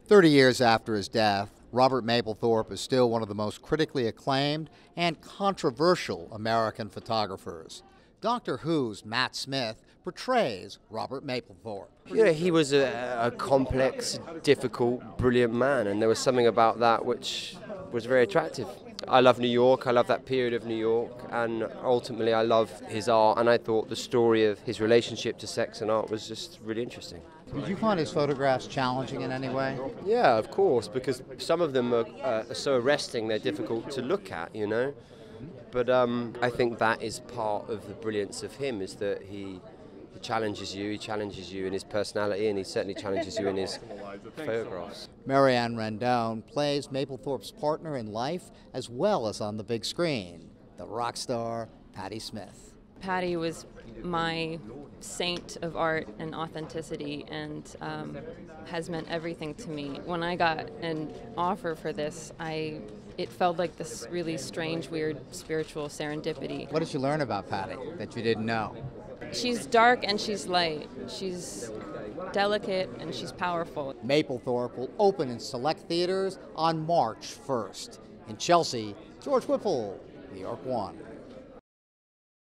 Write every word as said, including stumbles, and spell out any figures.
thirty years after his death, Robert Mapplethorpe is still one of the most critically acclaimed and controversial American photographers. Doctor Who's Matt Smith portrays Robert Mapplethorpe. You know, he was a, a complex, difficult, brilliant man, and there was something about that which was very attractive. I love New York, I love that period of New York, and ultimately I love his art, and I thought the story of his relationship to sex and art was just really interesting. Did you find his photographs challenging in any way? Yeah, of course, because some of them are, uh, are so arresting, they're difficult to look at, you know. But um, I think that is part of the brilliance of him, is that he, he challenges you, he challenges you in his personality, and he certainly challenges you in his photographs. Marianne Rendon plays Mapplethorpe's partner in life as well as on the big screen, the rock star Patti Smith. Patti was my saint of art and authenticity, and um, has meant everything to me. When I got an offer for this, I it felt like this really strange, weird spiritual serendipity. What did you learn about Patti that you didn't know? She's dark and she's light. She's delicate and she's powerful. Mapplethorpe will open in select theaters on March first. In Chelsea, George Whipple, New York One.